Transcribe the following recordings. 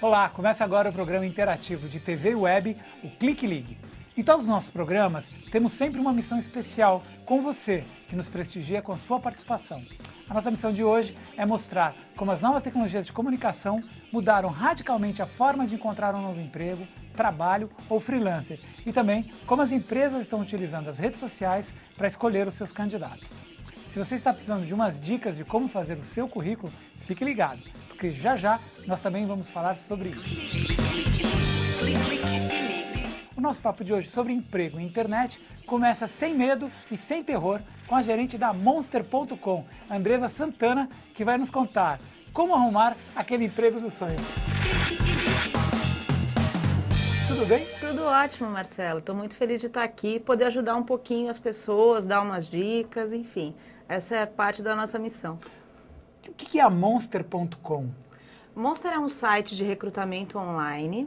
Olá, começa agora o programa interativo de TV e Web, o Clique Ligue. Em todos os nossos programas, temos sempre uma missão especial com você, que nos prestigia com a sua participação. A nossa missão de hoje é mostrar como as novas tecnologias de comunicação mudaram radicalmente a forma de encontrar um novo emprego, trabalho ou freelancer, e também como as empresas estão utilizando as redes sociais para escolher os seus candidatos. Se você está precisando de umas dicas de como fazer o seu currículo, fique ligado, porque já nós também vamos falar sobre isso. O nosso papo de hoje sobre emprego e internet começa sem medo e sem terror com a gerente da Monster.com, Andresa Santana, que vai nos contar como arrumar aquele emprego dos sonhos. Tudo bem? Tudo ótimo, Marcelo. Estou muito feliz de estar aqui, poder ajudar um pouquinho as pessoas, dar umas dicas, enfim. Essa é parte da nossa missão. O que é a Monster.com? Monster é um site de recrutamento online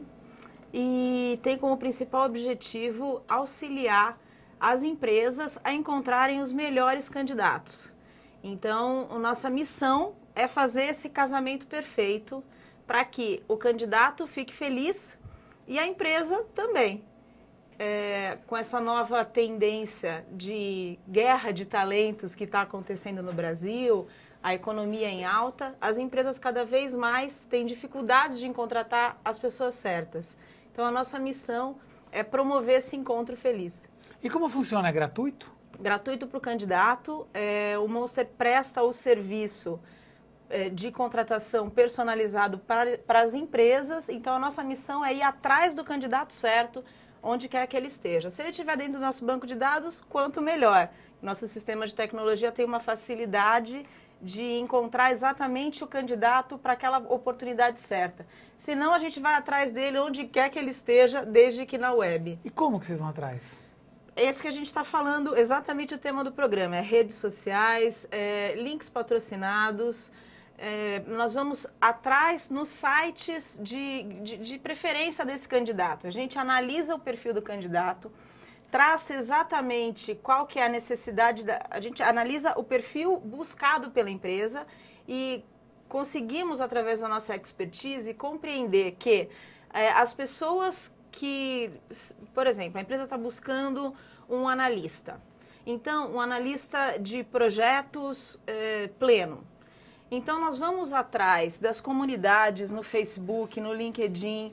e tem como principal objetivo auxiliar as empresas a encontrarem os melhores candidatos. Então, a nossa missão é fazer esse casamento perfeito para que o candidato fique feliz e a empresa também. Com essa nova tendência de guerra de talentos que está acontecendo no Brasil, a economia em alta, as empresas cada vez mais têm dificuldades de contratar as pessoas certas. Então, a nossa missão é promover esse encontro feliz. E como funciona? É gratuito? Gratuito para o candidato. O Monster presta o serviço de contratação personalizado para as empresas. Então, a nossa missão é ir atrás do candidato certo, onde quer que ele esteja. Se ele estiver dentro do nosso banco de dados, quanto melhor. Nosso sistema de tecnologia tem uma facilidade de encontrar exatamente o candidato para aquela oportunidade certa. Senão, a gente vai atrás dele onde quer que ele esteja, desde que na web. E como que vocês vão atrás? Esse que a gente está falando, exatamente o tema do programa, redes sociais, links patrocinados. Nós vamos atrás nos sites de preferência desse candidato. A gente analisa o perfil do candidato, traça exatamente qual que é a necessidade, a gente analisa o perfil buscado pela empresa e conseguimos, através da nossa expertise, compreender que as pessoas que, por exemplo, a empresa está buscando um analista. Então, um analista de projetos pleno. Então, nós vamos atrás das comunidades no Facebook, no LinkedIn,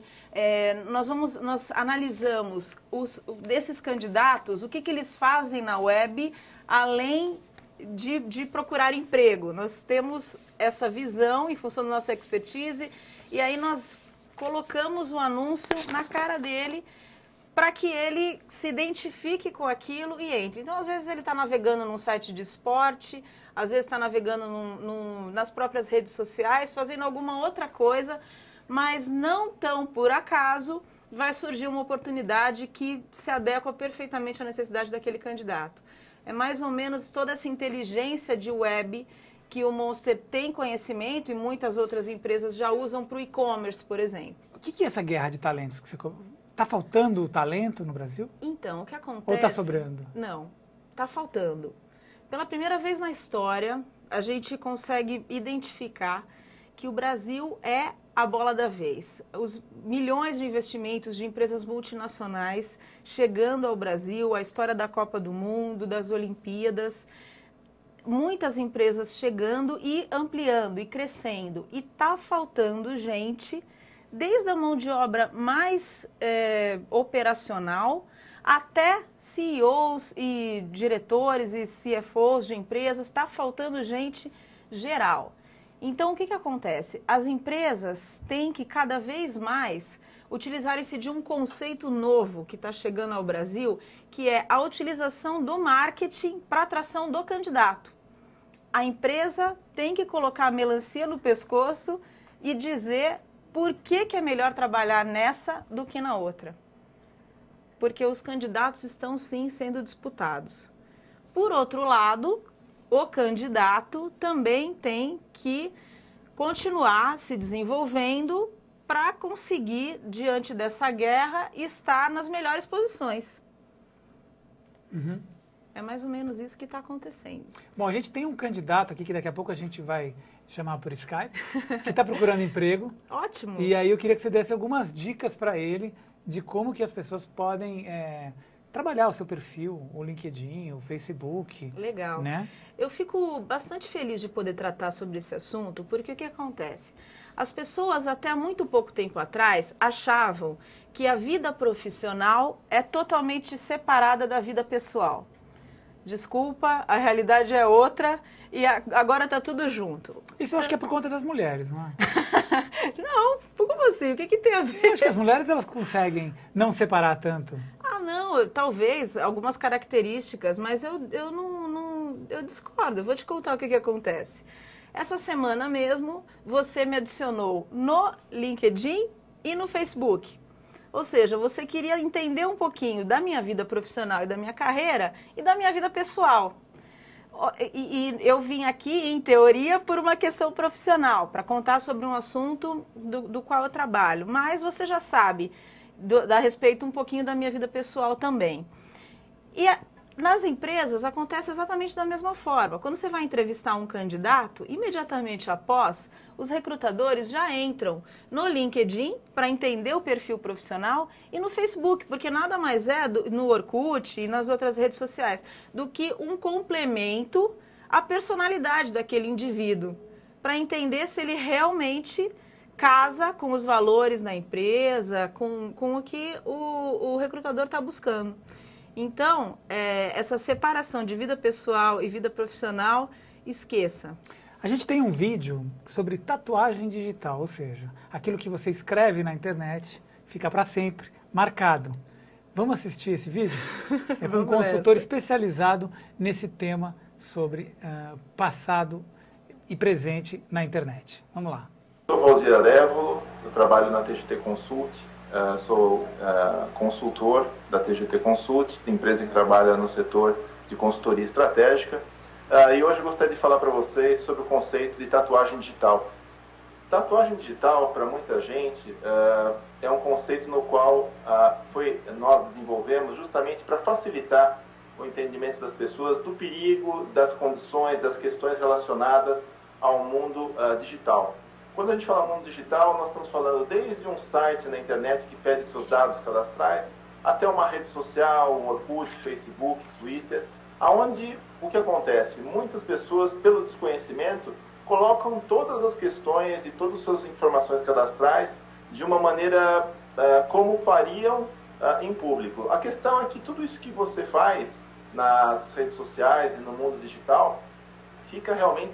nós analisamos desses candidatos, o que eles fazem na web, além de procurar emprego. Nós temos essa visão em função da nossa expertise e aí nós colocamos o anúncio na cara dele para que ele se identifique com aquilo e entre. Então, às vezes ele está navegando num site de esporte, às vezes está navegando nas próprias redes sociais, fazendo alguma outra coisa, mas não tão por acaso vai surgir uma oportunidade que se adequa perfeitamente à necessidade daquele candidato. É mais ou menos toda essa inteligência de web que o Monster tem conhecimento e muitas outras empresas já usam para o e-commerce, por exemplo. O que é essa guerra de talentos? Está faltando talento no Brasil? Então, o que acontece... Ou está sobrando? Não, está faltando. Pela primeira vez na história, a gente consegue identificar que o Brasil é a bola da vez. Os milhões de investimentos de empresas multinacionais chegando ao Brasil, a história da Copa do Mundo, das Olimpíadas, muitas empresas chegando e ampliando e crescendo. E está faltando gente, desde a mão de obra mais operacional até CEOs e diretores e CFOs de empresas, está faltando gente geral. Então, o que acontece? As empresas têm que cada vez mais utilizarem-se de um conceito novo que está chegando ao Brasil, que é a utilização do marketing para atração do candidato. A empresa tem que colocar a melancia no pescoço e dizer por que é melhor trabalhar nessa do que na outra. Porque os candidatos estão sim sendo disputados. Por outro lado, o candidato também tem que continuar se desenvolvendo para conseguir, diante dessa guerra, estar nas melhores posições. Uhum. É mais ou menos isso que está acontecendo. Bom, a gente tem um candidato aqui que daqui a pouco a gente vai chamar por Skype, que está procurando emprego. Ótimo. E aí eu queria que você desse algumas dicas para ele de como que as pessoas podem trabalhar o seu perfil, o LinkedIn, o Facebook. Legal. Né? Eu fico bastante feliz de poder tratar sobre esse assunto, porque o que acontece? As pessoas, até muito pouco tempo atrás, achavam que a vida profissional é totalmente separada da vida pessoal. Desculpa, a realidade é outra e agora está tudo junto. Isso eu acho que é por conta das mulheres, não é? Não, como assim? O que tem a ver? Eu acho que as mulheres elas conseguem não separar tanto. Ah, não, talvez algumas características, mas eu discordo. Eu vou te contar o que acontece. Essa semana mesmo, você me adicionou no LinkedIn e no Facebook. Ou seja, você queria entender um pouquinho da minha vida profissional e da minha carreira e da minha vida pessoal. E eu vim aqui, em teoria, por uma questão profissional, para contar sobre um assunto do qual eu trabalho. Mas você já sabe a respeito um pouquinho da minha vida pessoal também. E nas empresas acontece exatamente da mesma forma. Quando você vai entrevistar um candidato, imediatamente após, os recrutadores já entram no LinkedIn para entender o perfil profissional e no Facebook, porque nada mais é, no Orkut e nas outras redes sociais, do que um complemento à personalidade daquele indivíduo, para entender se ele realmente casa com os valores da empresa, com o que o recrutador está buscando. Então, essa separação de vida pessoal e vida profissional, esqueça. A gente tem um vídeo sobre tatuagem digital, ou seja, aquilo que você escreve na internet fica para sempre marcado. Vamos assistir esse vídeo? É com um consultor especializado nesse tema sobre passado e presente na internet. Vamos lá. Sou Valdir Arévolo, eu trabalho na TGT Consult, sou consultor da TGT Consult, empresa que trabalha no setor de consultoria estratégica. E hoje eu gostaria de falar para vocês sobre o conceito de tatuagem digital. Tatuagem digital, para muita gente, é um conceito no qual nós desenvolvemos justamente para facilitar o entendimento das pessoas do perigo, das condições, das questões relacionadas ao mundo digital. Quando a gente fala mundo digital, nós estamos falando desde um site na internet que pede seus dados cadastrais, até uma rede social, um Orkut, Facebook, Twitter, aonde o que acontece? Muitas pessoas, pelo desconhecimento, colocam todas as questões e todas as suas informações cadastrais de uma maneira como fariam em público. A questão é que tudo isso que você faz nas redes sociais e no mundo digital fica realmente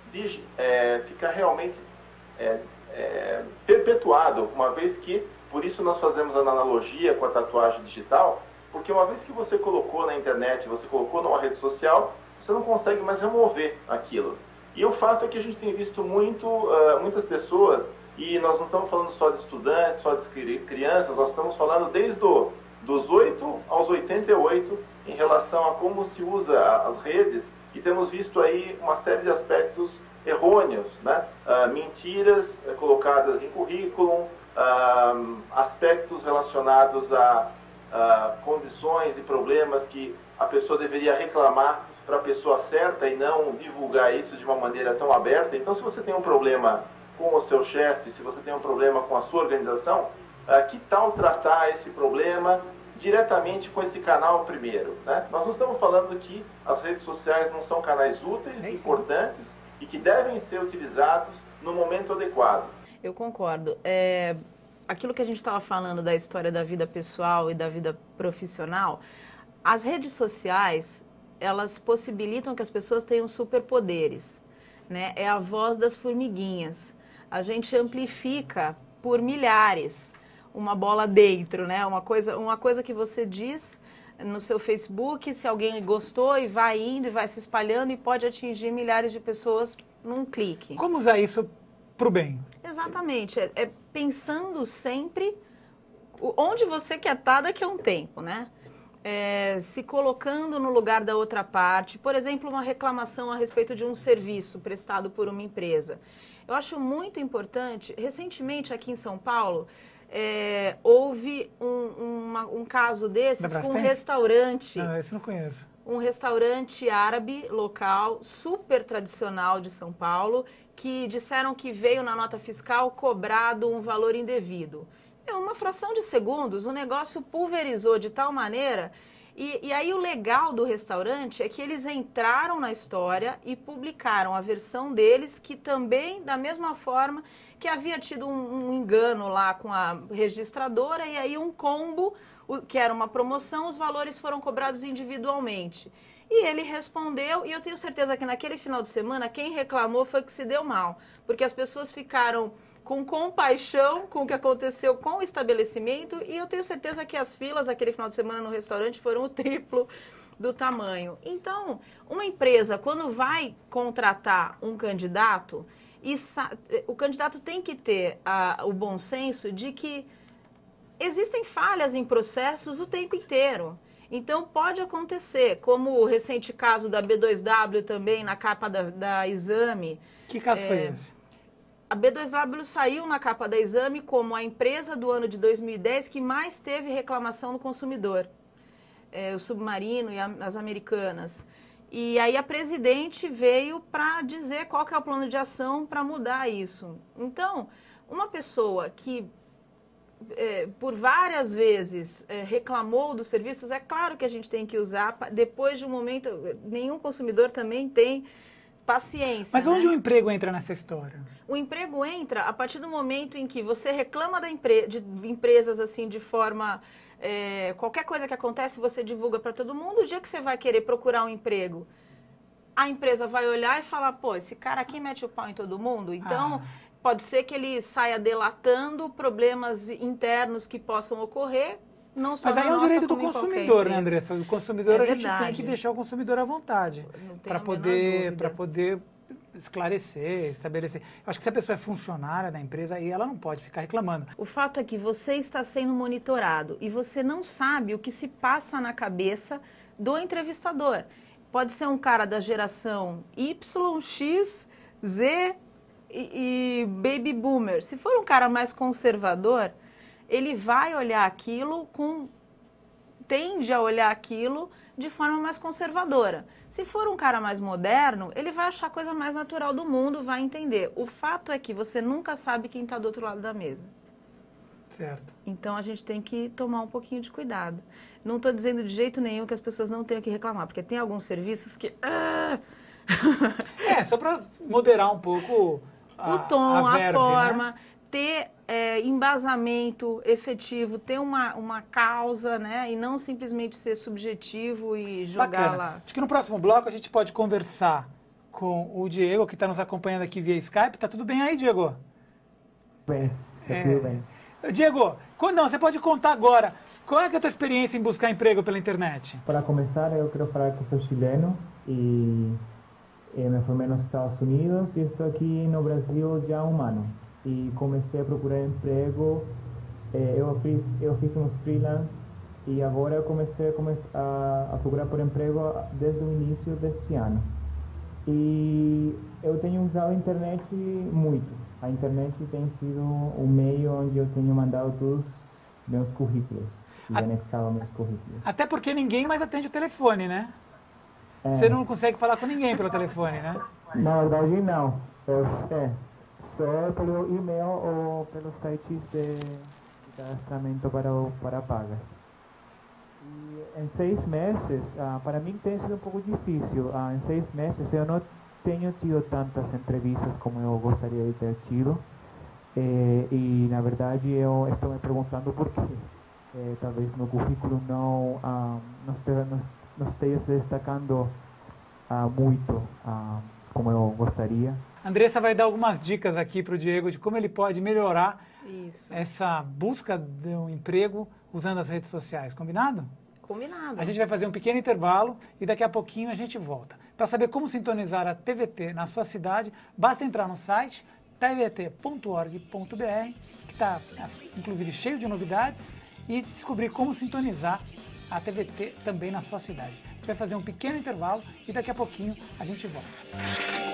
perpetuado, uma vez que, por isso nós fazemos a analogia com a tatuagem digital, porque uma vez que você colocou na internet, você colocou numa rede social, você não consegue mais remover aquilo. E o fato é que a gente tem visto muitas pessoas, e nós não estamos falando só de estudantes, só de crianças, nós estamos falando desde dos 8 aos 88 em relação a como se usa as redes, e temos visto aí uma série de aspectos errôneos, né? Mentiras colocadas em currículo, aspectos relacionados a condições e problemas que a pessoa deveria reclamar para a pessoa certa e não divulgar isso de uma maneira tão aberta. Então, se você tem um problema com o seu chefe, se você tem um problema com a sua organização, que tal tratar esse problema diretamente com esse canal primeiro, né? Nós não estamos falando que as redes sociais não são canais úteis, importantes e que devem ser utilizados no momento adequado. Eu concordo. Aquilo que a gente estava falando da história da vida pessoal e da vida profissional, as redes sociais, elas possibilitam que as pessoas tenham superpoderes, né? É a voz das formiguinhas. A gente amplifica por milhares uma bola dentro, né? Uma coisa que você diz no seu Facebook, se alguém gostou e vai indo e vai se espalhando e pode atingir milhares de pessoas num clique. Como usar isso para o bem? Exatamente, pensando sempre onde você quer estar daqui a um tempo, né? Se colocando no lugar da outra parte, por exemplo, uma reclamação a respeito de um serviço prestado por uma empresa. Eu acho muito importante, recentemente aqui em São Paulo, houve um caso desses com um restaurante. Não, esse não conheço. um restaurante árabe local, super tradicional de São Paulo, que disseram que veio na nota fiscal cobrado um valor indevido. É uma fração de segundos, o negócio pulverizou de tal maneira. E aí o legal do restaurante é que eles entraram na história e publicaram a versão deles, que também, da mesma forma, que havia tido um engano lá com a registradora, e aí um combo, que era uma promoção, os valores foram cobrados individualmente. E ele respondeu, e eu tenho certeza que naquele final de semana, quem reclamou foi que se deu mal, porque as pessoas ficaram com compaixão com o que aconteceu com o estabelecimento, e eu tenho certeza que as filas aquele final de semana no restaurante foram o triplo do tamanho. Então, uma empresa, quando vai contratar um candidato, o candidato tem que ter o bom senso de que existem falhas em processos o tempo inteiro. Então, pode acontecer, como o recente caso da B2W também, na capa da Exame. Que caso foi esse? A B2W saiu na capa da Exame como a empresa do ano de 2010 que mais teve reclamação do consumidor. O Submarino e as Americanas. E aí a presidente veio para dizer qual que é o plano de ação para mudar isso. Então, uma pessoa que por várias vezes reclamou dos serviços, é claro que a gente tem que usar, depois de um momento, nenhum consumidor também tem paciência. Mas onde o emprego entra nessa história? O emprego entra a partir do momento em que você reclama de empresas assim de forma... qualquer coisa que acontece, você divulga para todo mundo. O dia que você vai querer procurar um emprego, a empresa vai olhar e falar, pô, esse cara aqui mete o pau em todo mundo. Então, pode ser que ele saia delatando problemas internos que possam ocorrer. Não só Mas aí é um direito do consumidor, né, Andressa? O consumidor, a gente tem que deixar o consumidor à vontade para poder esclarecer, estabelecer. Eu acho que se a pessoa é funcionária da empresa, aí ela não pode ficar reclamando. O fato é que você está sendo monitorado e você não sabe o que se passa na cabeça do entrevistador. Pode ser um cara da geração Y, X, Z e Baby Boomer. Se for um cara mais conservador, ele vai olhar aquilo tende a olhar aquilo de forma mais conservadora. Se for um cara mais moderno, ele vai achar a coisa mais natural do mundo, vai entender. O fato é que você nunca sabe quem está do outro lado da mesa. Certo. Então a gente tem que tomar um pouquinho de cuidado. Não estou dizendo de jeito nenhum que as pessoas não tenham que reclamar, porque tem alguns serviços que... só para moderar um pouco o tom, a forma, né? ter embasamento efetivo, ter uma causa, né? E não simplesmente ser subjetivo e jogar lá. Acho que no próximo bloco a gente pode conversar com o Diego, que está nos acompanhando aqui via Skype. Tá tudo bem aí, Diego? Bem, tá tudo bem. Diego, você pode contar agora, qual é a tua experiência em buscar emprego pela internet? Para começar, eu quero falar que sou chileno e me formei nos Estados Unidos e estou aqui no Brasil já há um ano. E comecei a procurar emprego, eu fiz uns freelance e agora eu comecei a procurar por emprego desde o início deste ano. E eu tenho usado a internet muito. A internet tem sido o meio onde eu tenho mandado todos meus currículos e anexado meus currículos. Até porque ninguém mais atende o telefone, né? Você não consegue falar com ninguém pelo telefone, né? Na verdade, não. Só pelo e-mail ou pelos sites de cadastramento para pagas. E em 6 meses, para mim tem sido um pouco difícil. Em 6 meses eu não tenho tido tantas entrevistas como eu gostaria de ter tido. E na verdade eu estou me perguntando por quê. Talvez meu currículo não esteja se destacando muito como eu gostaria. Andressa vai dar algumas dicas aqui para o Diego de como ele pode melhorar essa busca de um emprego usando as redes sociais. Combinado? Combinado. A gente vai fazer um pequeno intervalo e daqui a pouquinho a gente volta. Para saber como sintonizar a TVT na sua cidade, basta entrar no site tvt.org.br, que está inclusive cheio de novidades, e descobrir como sintonizar a TVT também na sua cidade. A gente vai fazer um pequeno intervalo e daqui a pouquinho a gente volta.